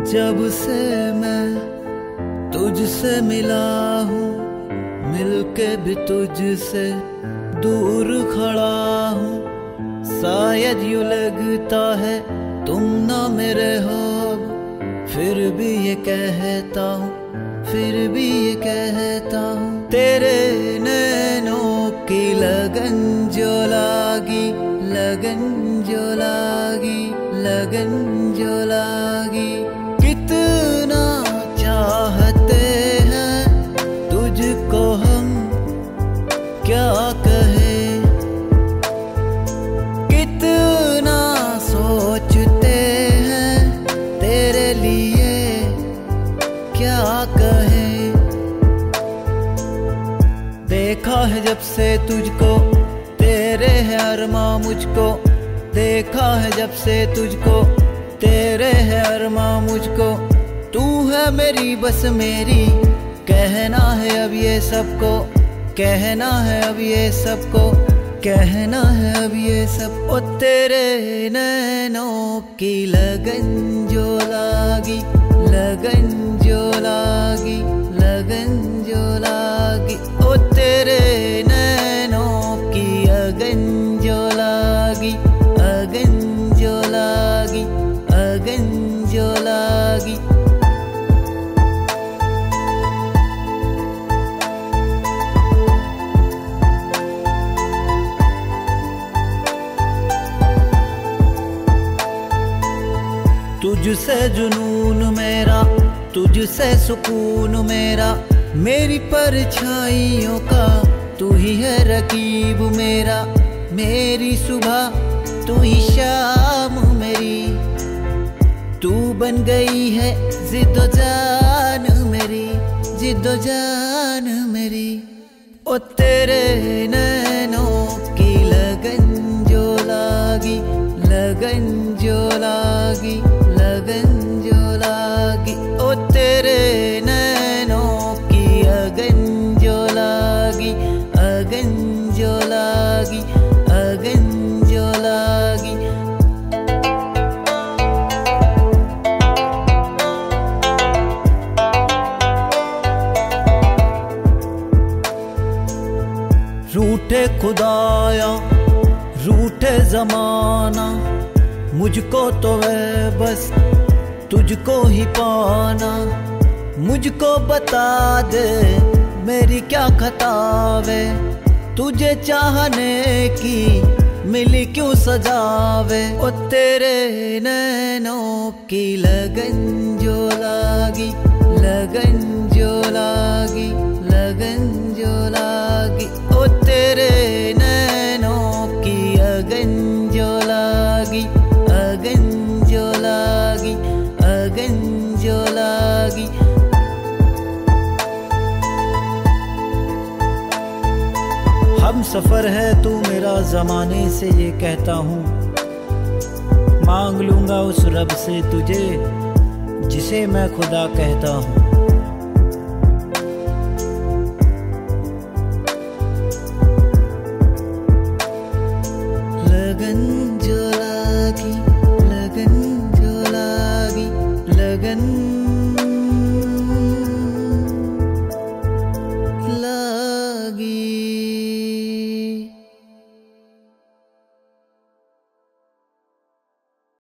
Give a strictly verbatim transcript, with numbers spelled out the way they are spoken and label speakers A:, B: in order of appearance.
A: जब से मैं तुझसे मिला हूँ, मिलके भी तुझसे दूर खड़ा हूँ। शायद यूँ लगता है तुम ना मेरे हो, फिर भी ये कहता हूँ, फिर भी ये कहता हूँ। तेरे नैनों की लगन जो लागी, लगन जो लागी, लगन जो लागी। कितना चाहते हैं तुझको हम, क्या कहे। कितना सोचते हैं तेरे लिए, क्या कहे। देखा है जब से तुझको, तेरे है अरमां मुझको। देखा है जब से तुझको, तेरे है अरमां मुझको। तू है मेरी बस मेरी, कहना है अब ये सबको, कहना है अब ये सबको, कहना है अब ये सब। ओ तेरे नैनों की लगन जो लागी, लगन जो लागी, लगन जो लागी। ओ तेरे नैनों की अगन जो लागी, अगन जो लागी, अगन जो लागी। तुझसे जुनून मेरा, तुझसे सुकून मेरा। मेरी परछाइयों का तू ही है रकीब मेरा। मेरी सुबह तू ही शाम मेरी, तू बन गई है जिद्दो जान मेरी, जिद्दो जान मेरी। ओ तेरे नैनों की लगन जो लागी, लगन जो लागी, लगन जो लागी। ओ तेरे नैनों की अगन जो लागी, अगन जो लागी, अगन जो लागी। रूठे खुदाया, रूठे जमाना, मुझको तो वह बस तुझको ही पाना। मुझको बता दे मेरी क्या खता वे, तुझे चाहने की मिली क्यों सजावे। ओ तेरे नैनों की लगन जो लागी, लगन जो लागी, लगन जो लागी। ओ तेरे नैनों की अगन जो लागी, अगन जो लागी, अगन जो लागी। हम सफर है तू मेरा ज़माने से ये कहता हूँ। मांग लूँगा उस रब से तुझे जिसे मैं खुदा कहता हूँ। लगन जो लागी, लगन जो लागी, लगन लागी।